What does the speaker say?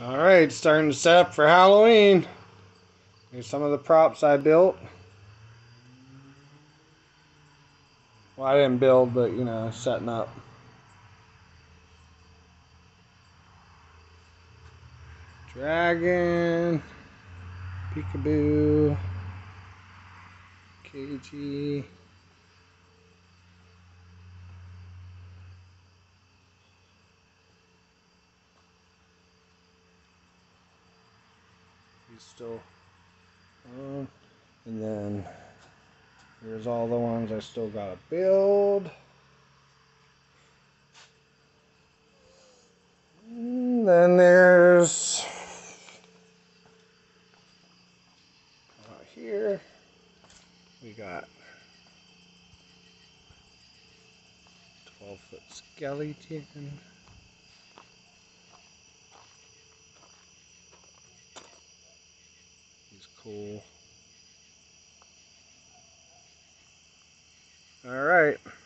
Alright, starting to set up for Halloween. Here's some of the props I built. Well, I didn't build, but setting up. Dragon, Peekaboo, KG. He's still on. And then here's all the ones I still gotta build. And then there's here we got 12-foot skeleton. He's cool. All right.